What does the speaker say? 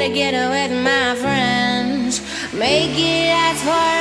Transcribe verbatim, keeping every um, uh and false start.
together with my friends. Make it last forever.